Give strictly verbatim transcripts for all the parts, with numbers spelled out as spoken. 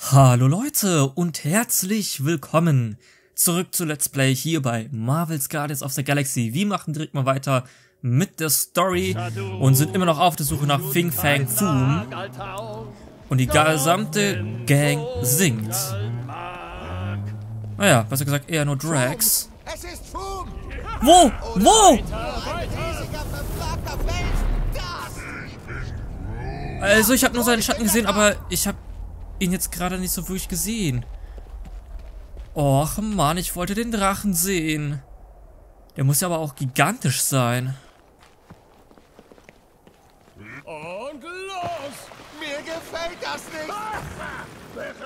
Hallo Leute und herzlich willkommen zurück zu Let's Play hier bei Marvel's Guardians of the Galaxy. Wir machen direkt mal weiter mit der Story und sind immer noch auf der Suche nach Fin Fang Foom. Und die gesamte Gang singt. Naja, besser gesagt eher nur Drax. Wo? Wo? Also ich habe nur seinen Schatten gesehen, aber ich habe ihn jetzt gerade nicht so wirklich gesehen. Och Mann, ich wollte den Drachen sehen. Der muss ja aber auch gigantisch sein. Und los! Mir gefällt das nicht!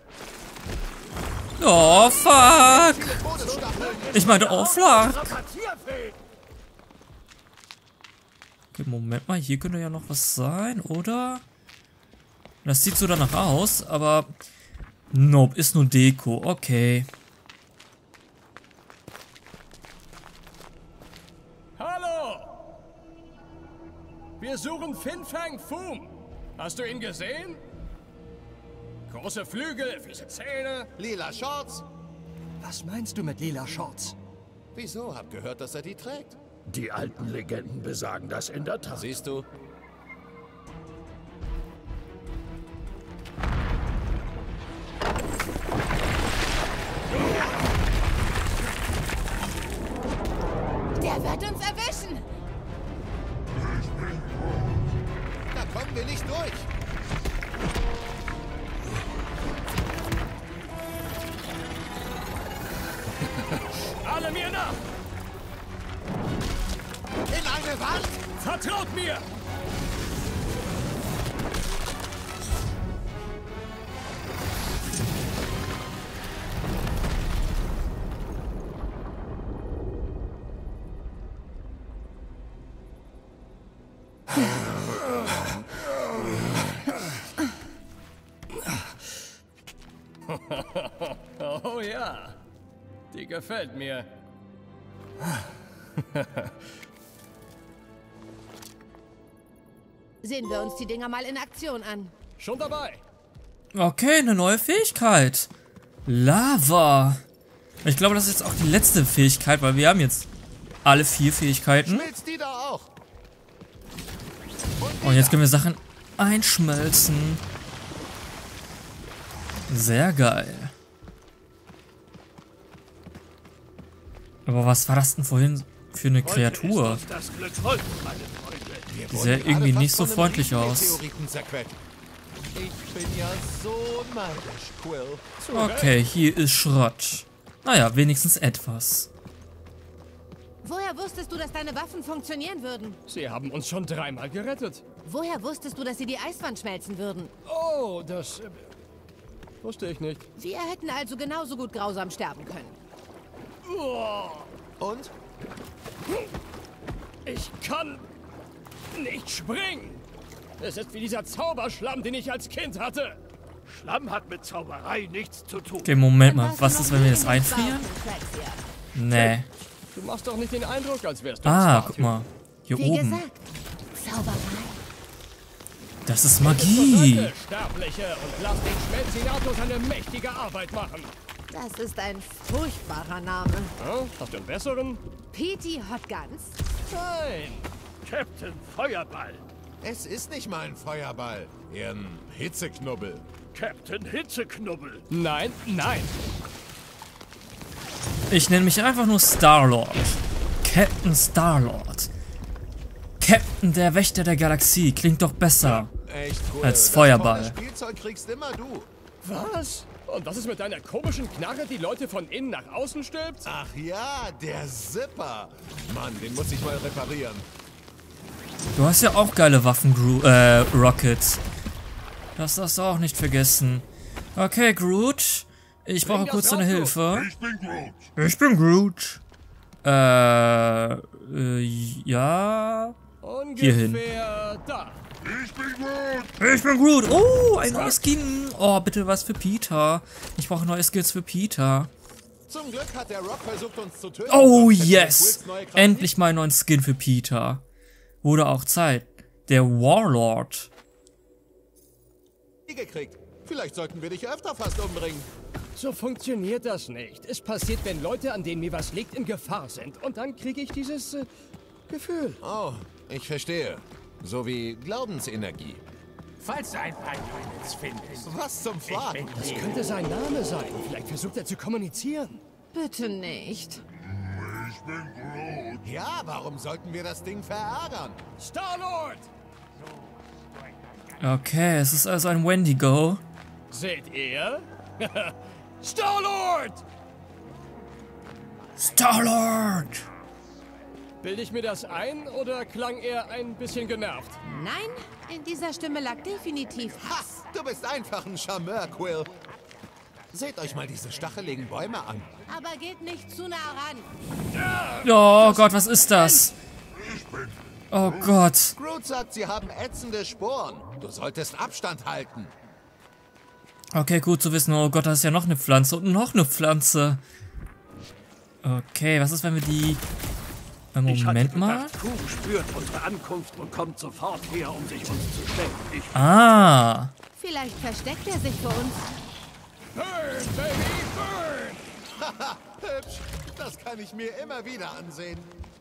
Oh fuck! Ich meinte oh fuck! Okay, Moment mal, hier könnte ja noch was sein, oder? Das sieht so danach aus, aber nope, ist nur Deko, okay. Hallo! Wir suchen Fin Fang Foom. Hast du ihn gesehen? Große Flügel, fiese Zähne. Lila Shorts? Was meinst du mit lila Shorts? Wieso? Hab gehört, dass er die trägt. Die alten Legenden besagen das in der Tat. Siehst du? Der wird uns erwischen! Da kommen wir nicht durch. Alle mir nach! In eine Wand! Vertraut mir! Oh ja, die gefällt mir. Sehen wir uns die Dinger mal in Aktion an. Schon dabei. Okay, eine neue Fähigkeit. Lava. Ich glaube, das ist jetzt auch die letzte Fähigkeit, weil wir haben jetzt alle vier Fähigkeiten. Schmilzt die da auch? Und jetzt können wir Sachen einschmelzen. Sehr geil. Aber was war das denn vorhin für eine Kreatur? Die sah irgendwie nicht so freundlich aus. Ich bin ja so neidisch, Quill. Okay, hier ist Schrott. Naja, wenigstens etwas. Woher wusstest du, dass deine Waffen funktionieren würden? Sie haben uns schon dreimal gerettet. Woher wusstest du, dass sie die Eiswand schmelzen würden? Oh, das äh, wusste ich nicht. Wir hätten also genauso gut grausam sterben können. Und? Ich kann nicht springen. Es ist wie dieser Zauberschlamm, den ich als Kind hatte. Schlamm hat mit Zauberei nichts zu tun. Okay, Moment Dann mal. warst du Was noch ist, wenn wir nie das in einfrieren? Bauch-Reflexion. Nee. Du machst doch nicht den Eindruck, als wärst du Ah, ein guck mal. Hier Wie oben. gesagt, Zauberei. Das ist Magie. Danke, Sterbliche, und lass den Schmelzinator seine mächtige Arbeit machen. Das ist ein furchtbarer Name. Hm? Hast du einen besseren? Petey Hotguns. Nein. Captain Feuerball. Es ist nicht mal ein Feuerball. Eher ein Hitzeknubbel. Captain Hitzeknubbel. Nein, nein. Ich nenne mich einfach nur Star-Lord. Captain Star-Lord. Captain der Wächter der Galaxie. Klingt doch besser. Echt cool. Als Das Feuerball. tolle Spielzeug kriegst immer du. Was? Und was ist mit deiner komischen Knarre, die Leute von innen nach außen stülpt? Ach ja, der Zipper. Mann, den muss ich mal reparieren. Du hast ja auch geile Waffen, Gro äh, Rocket. Das darfst du auch nicht vergessen. Okay, Groot. Ich brauche Bring kurz das deine raus, Hilfe. Ich bin Groot. Ich bin Groot. Äh, äh, ja. Ungefähr da. Ich bin Groot. Ich bin Groot. Oh, ein neues Skin. Oh, bitte was für Peter. Ich brauche neue Skills für Peter. Zum Glück hat der Rock versucht, uns zu töten. Oh, Sonst hätten wir yes. Quills neue Kraft Endlich mal einen neuen Skin für Peter. Wurde auch Zeit. Der Warlord. nie gekriegt. Vielleicht sollten wir dich öfter fast umbringen. So funktioniert das nicht. Es passiert, wenn Leute, an denen mir was liegt, in Gefahr sind. Und dann kriege ich dieses äh, Gefühl. Oh, ich verstehe. So wie Glaubensenergie. Falls du ein paar Teufels findest. Was zum Fuck? Das könnte sein Name sein. Vielleicht versucht er zu kommunizieren. Bitte nicht. Ja, warum sollten wir das Ding verärgern? Star-Lord! Okay, es ist also ein Wendigo. Seht ihr? Star-Lord! Star-Lord! Bilde ich mir das ein oder klang er ein bisschen genervt? Nein, in dieser Stimme lag definitiv Hass. Du bist einfach ein Charmeur, Quill. Seht euch mal diese stacheligen Bäume an. Aber geht nicht zu nah ran. Oh Gott, was ist das? Oh Gott. Groot sagt, sie haben ätzende Sporen. Du solltest Abstand halten. Okay, gut zu wissen. Oh Gott, da ist ja noch eine Pflanze und noch eine Pflanze. Okay, was ist, wenn wir die... Ich Moment hatte mal. gedacht, Kuh spürt unsere Ankunft und kommt sofort her, um sich uns zu stellen. Ich Ah. Vielleicht versteckt er sich vor uns. Burn, Baby, burn! Haha, hübsch. Das kann ich mir immer wieder ansehen.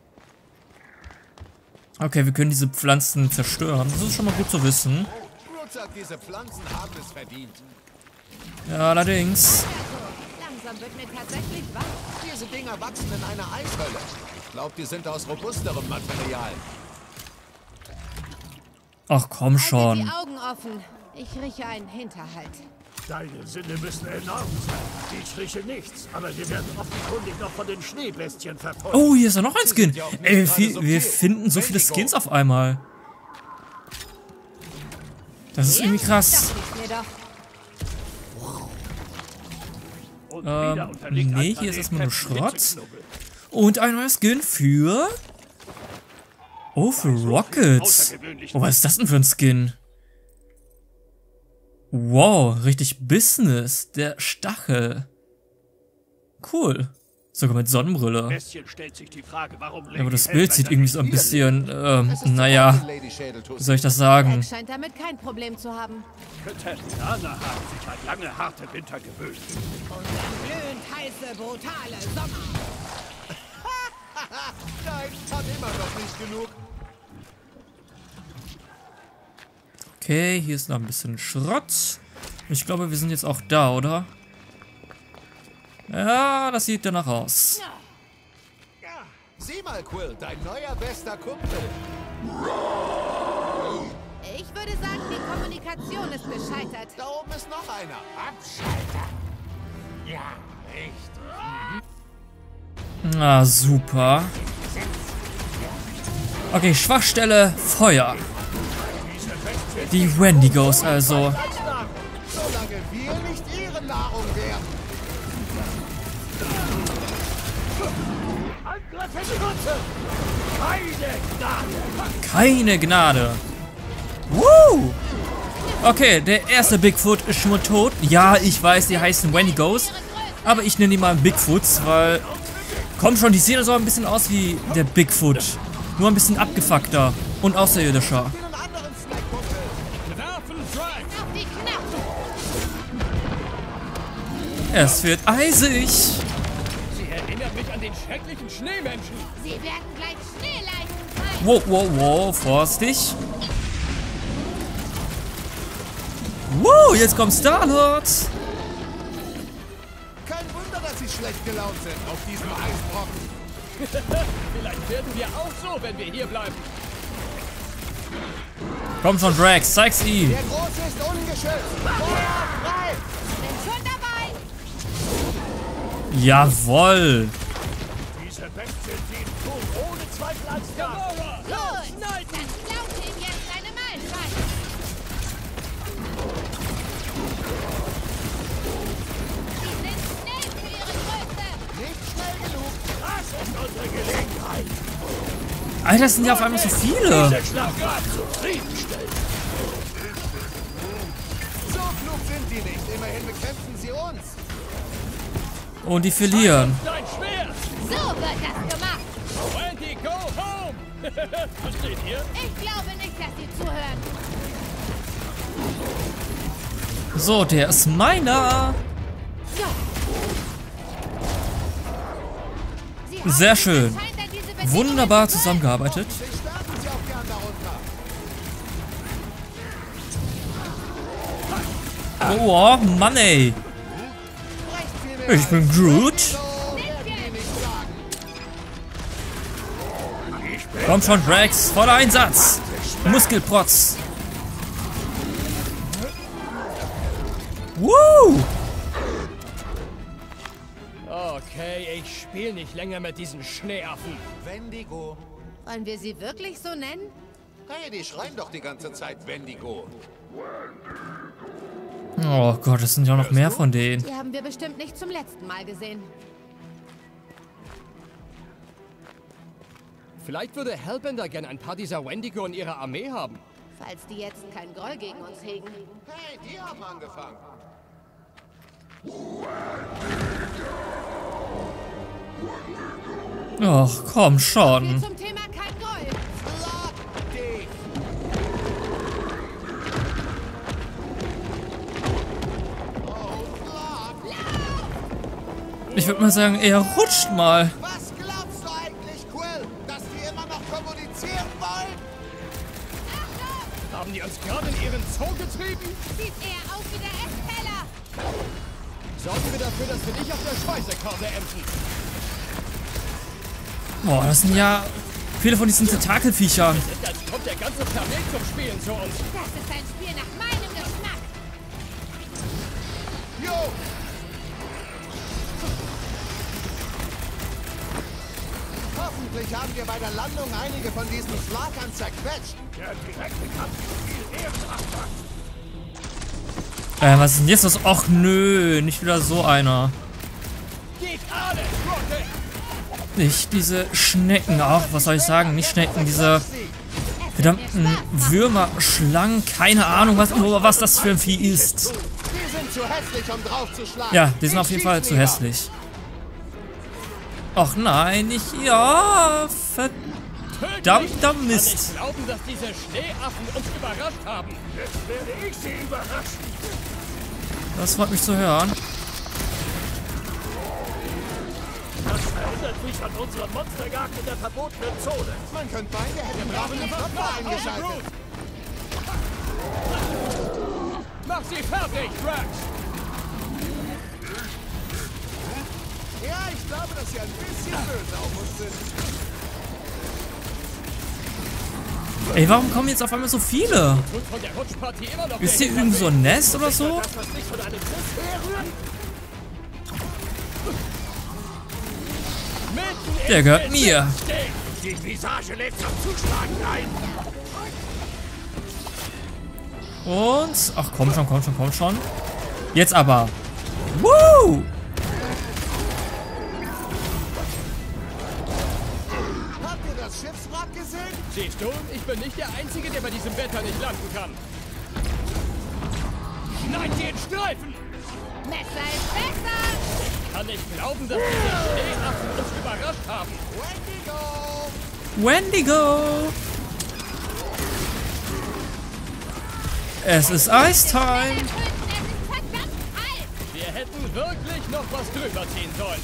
Okay, wir können diese Pflanzen zerstören. Das ist schon mal gut zu wissen. Groot sagt, diese Pflanzen haben es verdient. Ja, allerdings. Langsam wird mir tatsächlich wach. Diese Dinger wachsen in einer Eishölle. Ich glaube, die sind aus robusterem Material. Ach komm Halte schon. die Augen offen. Ich rieche einen Hinterhalt. Deine Sinne müssen enorm sein. Ich rieche nichts, aber wir werden offenkundig noch von den Schneebestien verfolgt. Oh, hier ist ja noch ein Skin. Ey, wir, fi- wir finden so viele Skins auf einmal. Das ist irgendwie krass. Dachte ich mir doch. Und wieder Ähm, unterliegt nee, ein hier ist Planet erstmal nur Captain Schrott. Hitzeknubbel. Und ein neuer Skin für... Oh, für Rockets. Oh, was ist das denn für ein Skin? Wow, richtig Business. Der Stachel. Cool. Sogar mit Sonnenbrille. Bestien stellt sich die Frage, warum Aber das Lady Bild sieht Hellbreiter irgendwie so ein nicht hier bisschen, ähm, Es ist zu naja, warm, Lady Schädeltuss. wie soll ich das sagen? Jack scheint damit kein Problem zu haben. lebt. Terminaner haben sich an lange, harte Winter gewöhnt. Und an glühend heiße, brutale Sommer. Nein, hat immer noch nicht genug. Okay, hier ist noch ein bisschen Schrott. Ich glaube, wir sind jetzt auch da, oder? Ja, das sieht danach aus. Sieh mal, Quill, dein neuer bester Kumpel. Ich würde sagen, die Kommunikation ist gescheitert. Da oben ist noch einer. Abschalter. Ja, richtig. Ah, super. Okay, Schwachstelle, Feuer. Die Wendigos also. Solange wir nicht ihre Nahrung werden. Angriff in die Wurzel. Keine Gnade. Keine Gnade. Woo! Okay, der erste Bigfoot ist schon mal tot. Ja, ich weiß, die heißen Wendigos. Aber ich nenne die mal Bigfoots, weil... Komm schon, die sehen so ein bisschen aus wie der Bigfoot. Nur ein bisschen abgefuckter und außerirdischer. Einen anderen Snackkumpel. Werfen, Drag! Auf die Knochen! Es wird eisig. Sie erinnert mich an den schrecklichen Schneemenschen. Sie werden gleich Schneeleichen fallen. Wow, wow, wow, vorsichtig. Wow, jetzt kommt Star-Lord. Kein Wunder, dass sie schlecht gelaunt sind auf diesem Eisbrocken. Vielleicht werden wir auch so, wenn wir hier bleiben. Komm schon, Drax, zeig's ihm. Der Große ist ungeschützt. Feuer frei! Bin schon dabei. Jawoll. Diese Bestien sehen Kuh ohne Zweifel als Gnade. Gut, dann klaut ihm jetzt seine Mahlzeit. Sie sind schnell für ihre Größe. Nicht schnell genug. Das ist unsere Gelegenheit. Alter, das sind ja auf einmal so viele. Der Schlafgrad zufriedenstellt. So klug sind die nicht. Immerhin bekämpfen sie uns. Und die verlieren. Dein Schwert! So wird das gemacht. Wendy, go home! Versteht ihr? Ich glaube nicht, dass sie zuhören. So, der ist meiner. Sehr schön. Wunderbar zusammengearbeitet. Oh, Mann, ey. Ich bin Groot. Komm schon, Drax. Voller Einsatz. Muskelprotz. Woo! Okay, ich spiele nicht länger mit diesen Schneeaffen. Wendigo. Wollen wir sie wirklich so nennen? Hey, die schreien doch die ganze Zeit Wendigo. Oh Gott, es sind ja noch mehr von denen. Die haben wir bestimmt nicht zum letzten Mal gesehen. Vielleicht würde Hellbender gern ein paar dieser Wendigo in ihrer Armee haben. Falls die jetzt keinen Groll gegen uns hegen. Hey, die haben angefangen. Ach, komm Viel schon. zum Thema kein Groll. Schlag dich! Ich würde mal sagen, er rutscht mal. Was glaubst du eigentlich, Quill? Dass die immer noch kommunizieren wollen? Haben die uns gerade in ihren Zoo getrieben? Sieht eher aus wie der Essteller. Sorgen wir dafür, dass wir nicht auf der Speisekarte enden. Boah, das sind ja viele von diesen Tentakelviechern. Ist, als kommt der ganze Planet zum Spielen zu uns. Das ist ein Spiel nach meinem Geschmack. Jo! Hoffentlich haben wir bei der Landung einige von diesen Schlagern zerquetscht. Der direkte Kampf ist viel ehrenhafter. Äh, was ist denn jetzt los? Och nö, nicht wieder so einer. Geht alles, Rocket! Nicht diese Schnecken, ach, was soll ich sagen? Nicht Schnecken, diese verdammten Würmer, Schlangen, keine Ahnung, was, was das für ein Vieh ist. Die sind zu hässlich, um draufzuschlagen. Ja, die sind auf jeden Fall zu hässlich. Och nein, nicht. Ja, verdammter Mist. Ich glauben, dass diese Schneeaffen uns überrascht haben. Jetzt werde ich sie überraschen. Das freut mich zu hören. Das erinnert mich an unseren Monsterjagd in der verbotenen Zone. Man könnte meinen, er hätte brav den Knopf eingeschaltet. Mach sie fertig, Drax! Ja, ich glaube, dass sie ein bisschen böse auf uns sind. Ey, warum kommen jetzt auf einmal so viele? Und von der Rutschpartie immer noch Ist hier irgend so ein Nest oder so? Das, was nicht von einem Schiff herrührt? Mitten Der im gehört Bild mir. stehen. Die Visage lädt zum Zuschlagen ein. Und, ach komm schon, komm schon, komm schon. Jetzt aber. Woo! Habt ihr das Schiffswrack gesehen? Siehst du, ich bin nicht der Einzige, der bei diesem Wetter nicht landen kann. Nein, den Streifen! Messer ist besser. Ich kann nicht glauben, dass diese Schneeaffen uns überrascht haben. Wendigo! Wendigo! Es ist Ice-Time! Es ist verdammt kalt. Wir hätten wirklich noch was drüber ziehen sollen.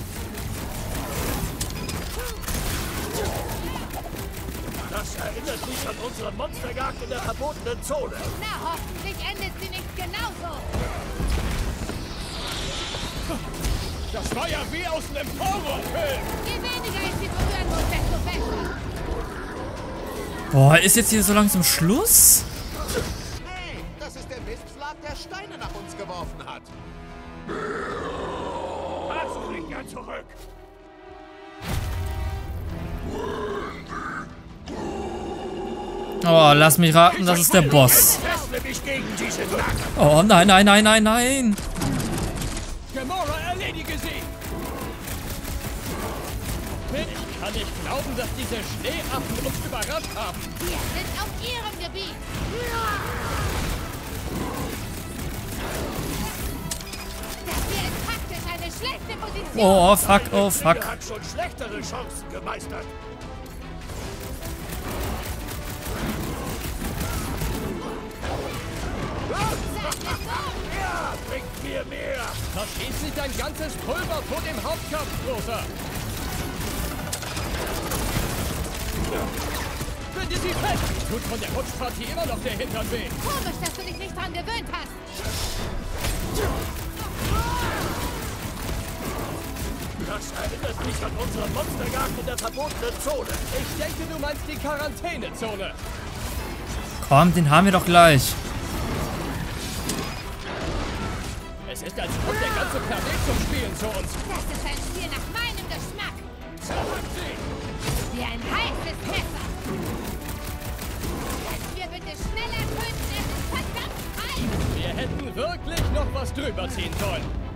Das erinnert mich an unsere Monsterjagd in der verbotenen Zone. Na, hoffentlich endet sie nicht genauso. Das war ja wie aus einem Horrorfilm. Je weniger ich sie berühren muss, desto besser. Boah, ist jetzt hier so langsam Schluss? Hey, das ist der Mistschlag, der Steine nach uns geworfen hat. Also bringt er zurück. Oh, lass mich raten, das ist der Boss. Fessle mich gegen diese Lager. Oh nein, nein, nein, nein, nein. Gamora, erledige sie! Ich kann nicht glauben, dass diese Schneeaffen uns überrascht haben. Wir sind auf ihrem Gebiet. Das hier ist praktisch eine schlechte Position. Oh, fuck, oh, fuck. Er hat schon schlechtere Chancen gemeistert. Sag es so. Ja, bringt mir mehr! Verschieß nicht dein ganzes Pulver vor dem Hauptkampf, Großer! Binde sie fest! Tut von der Rutschpartie immer noch der Hintern weh! Komisch, dass du dich nicht dran gewöhnt hast. Das erinnert mich an unsere Monsterjagd in der verbotenen Zone. Ich denke, du meinst die Quarantänezone. Komm, den haben wir doch gleich. Es ist, als kommt der ganze Planet zum Spielen zu uns. Das ist ein Spiel nach meinem Geschmack. Zerrück sie! Wie ein heißes Messer. Können wir bitte schneller töten? Es ist verdammt heiß. Wir hätten wirklich noch was drüber ziehen sollen.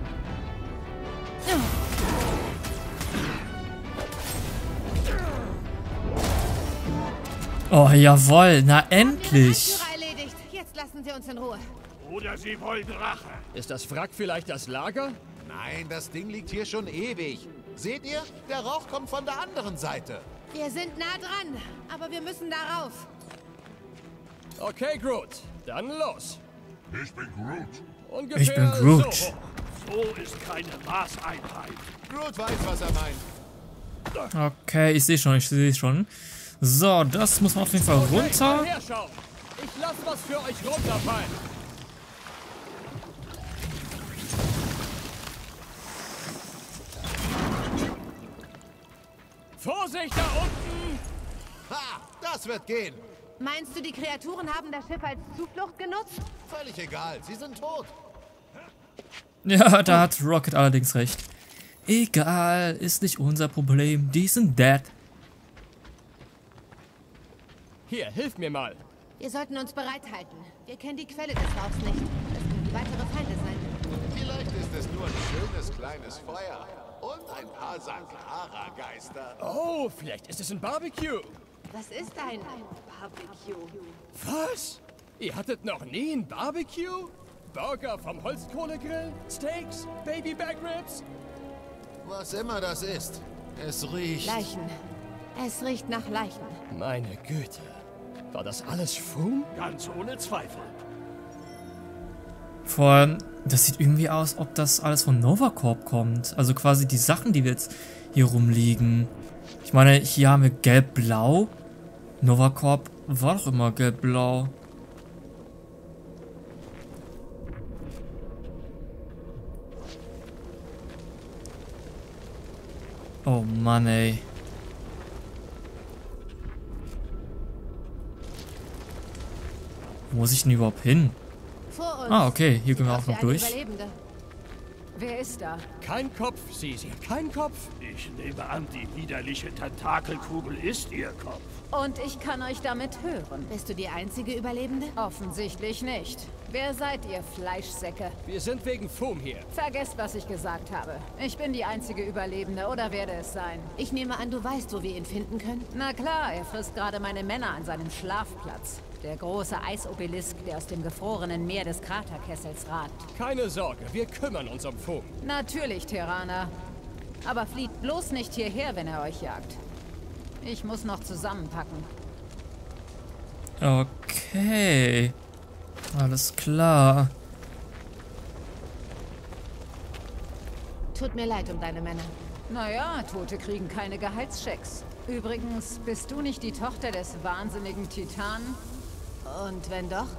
Oh, jawohl. Na, endlich. Anführer erledigt. Jetzt lassen Sie uns in Ruhe. Oder sie wollen Rache. Ist das Wrack vielleicht das Lager? Nein, das Ding liegt hier schon ewig. Seht ihr? Der Rauch kommt von der anderen Seite. Wir sind nah dran, aber wir müssen darauf. Okay, Groot. Dann los. Ich bin Groot. Ungefähr Ich bin Groot. so hoch. So ist keine Maßeinheit. Groot weiß, was er meint. Okay, ich sehe schon, ich sehe schon. So, das muss man auf jeden Fall Okay, runter. mal herschauen. Ich lass was für euch runterfallen. Vorsicht da unten! Ha! Das wird gehen. Meinst du, die Kreaturen haben das Schiff als Zuflucht genutzt? Völlig egal. Sie sind tot. Ja, da hat Rocket allerdings recht. Egal, ist nicht unser Problem. Die sind dead. Hier, hilf mir mal. Wir sollten uns bereithalten. Wir kennen die Quelle des Rauchs nicht. Das könnten weitere Feinde sein. Vielleicht ist es nur ein schönes kleines Feuer. Und ein paar Sankara-Geister. Oh, vielleicht ist es ein Barbecue. Was ist ein Barbecue? Was? Ihr hattet noch nie ein Barbecue? Burger vom Holzkohlegrill? Steaks? Baby Back Ribs? Was immer das ist. Es riecht... Leichen. Es riecht nach Leichen. Meine Güte. War das alles Fum? Ganz ohne Zweifel. Vor allem, das sieht irgendwie aus, ob das alles von Novacorp kommt. Also quasi die Sachen, die wir jetzt hier rumliegen. Ich meine, hier haben wir gelb-blau. Novacorp war doch immer gelb-blau. Oh Mann, ey. Wo muss ich denn überhaupt hin? Vor uns. Ah, okay, hier Sieht gehen wir aus auch wie noch eine durch. Überlebende. Wer ist da? Kein Kopf, Sisi. Kein Kopf. Ich nehme an, die widerliche Tentakelkugel ist ihr Kopf. Und ich kann euch damit hören. Bist du die einzige Überlebende? Offensichtlich nicht. Wer seid ihr, Fleischsäcke? Wir sind wegen Fum hier. Vergesst, was ich gesagt habe. Ich bin die einzige Überlebende oder werde es sein. Ich nehme an, du weißt, wo wir ihn finden können. Na klar, er frisst gerade meine Männer an seinem Schlafplatz. Der große Eisobelisk, der aus dem gefrorenen Meer des Kraterkessels ragt. Keine Sorge, wir kümmern uns um Fum. Natürlich, Terraner. Aber flieht bloß nicht hierher, wenn er euch jagt. Ich muss noch zusammenpacken. Okay. Alles klar. Tut mir leid um deine Männer. Naja, Tote kriegen keine Gehaltschecks. Übrigens, bist du nicht die Tochter des wahnsinnigen Titanen? Und wenn doch?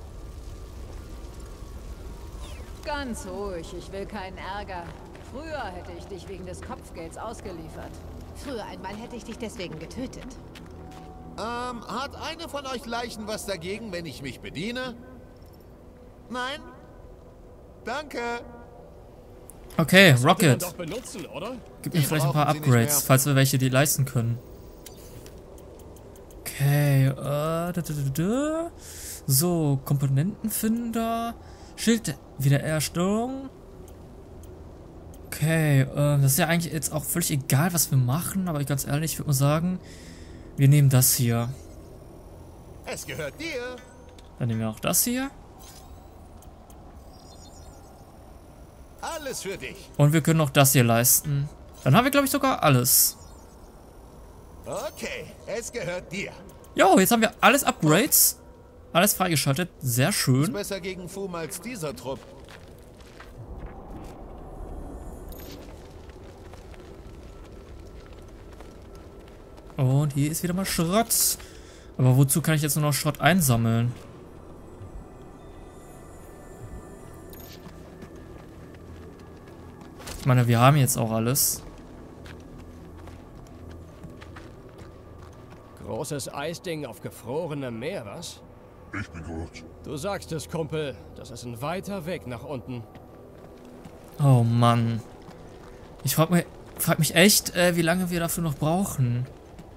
Ganz ruhig, ich will keinen Ärger. Früher hätte ich dich wegen des Kopfgelds ausgeliefert. Früher einmal hätte ich dich deswegen getötet. Ähm, hat eine von euch Leichen was dagegen, wenn ich mich bediene? Nein? Danke. Okay, Das sollte man Rocket. doch benutzen, oder? Gib mir Die vielleicht ein paar brauchen sie nicht Upgrades, mehr. falls wir welche die leisten können. Okay, äh, da, da, da, da. So, Komponentenfinder. Schild Wiederherstellung. Okay, äh, das ist ja eigentlich jetzt auch völlig egal, was wir machen, aber ich ganz ehrlich, ich würde mal sagen, wir nehmen das hier. Es gehört dir. Dann nehmen wir auch das hier. Alles für dich. Und wir können auch das hier leisten. Dann haben wir, glaube ich, sogar alles. Okay, es gehört dir. Jo, jetzt haben wir alles Upgrades. Alles freigeschaltet. Sehr Ist schön. besser gegen Fum als dieser Trupp. Und hier ist wieder mal Schrott. Aber wozu kann ich jetzt nur noch Schrott einsammeln? Ich meine, wir haben jetzt auch alles. Großes Eisding auf gefrorenem Meer, was? Ich bin gut. Du sagst es, Kumpel. Das ist ein weiter Weg nach unten. Oh Mann. Ich frag mich, frag mich echt, äh, wie lange wir dafür noch brauchen.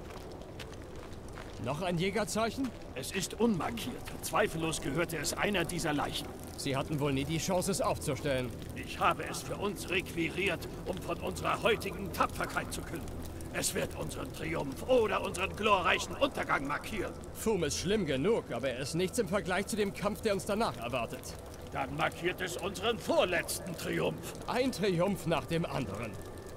Noch ein Jägerzeichen? Es ist unmarkiert. Zweifellos gehörte es einer dieser Leichen. Sie hatten wohl nie die Chance, es aufzustellen. Ich habe es für uns requiriert, um von unserer heutigen Tapferkeit zu künden. Es wird unseren Triumph oder unseren glorreichen Untergang markieren. Fum ist schlimm genug, aber er ist nichts im Vergleich zu dem Kampf, der uns danach erwartet. Dann markiert es unseren vorletzten Triumph. Ein Triumph nach dem anderen.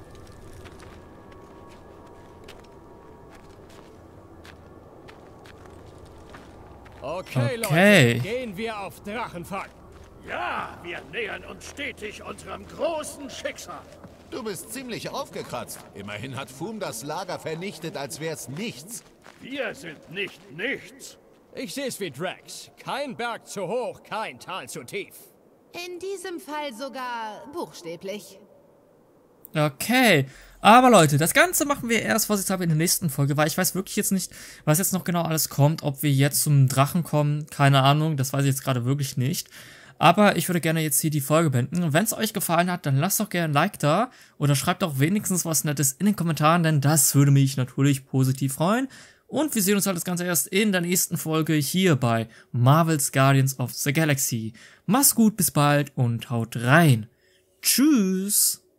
Okay, Okay. Leute, gehen wir auf Drachenfang. Ja, wir nähern uns stetig unserem großen Schicksal. Du bist ziemlich aufgekratzt. Immerhin hat Fum das Lager vernichtet, als wär's nichts. Wir sind nicht nichts. Ich seh's wie Drax. Kein Berg zu hoch, kein Tal zu tief. In diesem Fall sogar buchstäblich. Okay. Aber Leute, das Ganze machen wir erst vorsichtshalber in der nächsten Folge, weil ich weiß wirklich jetzt nicht, was jetzt noch genau alles kommt, ob wir jetzt zum Drachen kommen, keine Ahnung, das weiß ich jetzt gerade wirklich nicht. Aber ich würde gerne jetzt hier die Folge beenden. Wenn es euch gefallen hat, dann lasst doch gerne ein Like da oder schreibt auch wenigstens was Nettes in den Kommentaren, denn das würde mich natürlich positiv freuen. Und wir sehen uns halt das Ganze erst in der nächsten Folge hier bei Marvel's Guardians of the Galaxy. Macht's gut, bis bald und haut rein. Tschüss!